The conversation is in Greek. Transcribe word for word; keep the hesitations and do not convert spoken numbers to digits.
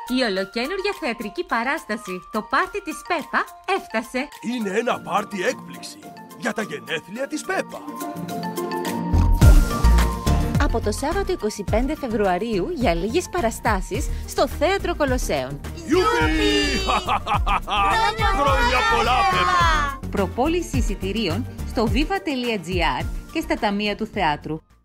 Η ολοκαίνουργια θεατρική παράσταση «Το πάρτι της Πέπα» έφτασε. Είναι ένα πάρτι έκπληξη για τα γενέθλια της Πέπα. Από το Σάββατο εικοστή πέμπτη Φεβρουαρίου για λίγες παραστάσεις στο Θέατρο Κολοσσέων. Γιουπι! Χρόνια πολλά, Πέπα! Προπόληση εισιτηρίων στο viva τελεία gr και στα ταμεία του θεάτρου.